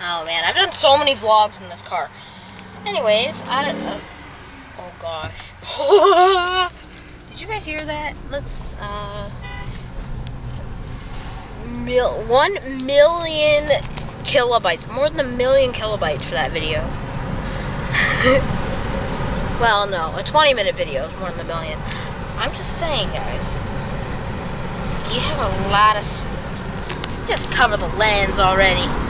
Oh man, I've done so many vlogs in this car. Anyways, I don't know. Oh gosh. Did you guys hear that? Let's 1 million kilobytes. More than 1 million kilobytes for that video. Well, no, a 20-minute video is more than 1 million. I'm just saying, guys. You have a lot of... Just cover the lens already.